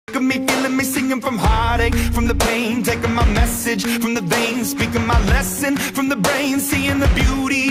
of me feeling me singing from heartache, from the pain, taking my message from the veins, speaking my lesson from the brain, seeing the beauty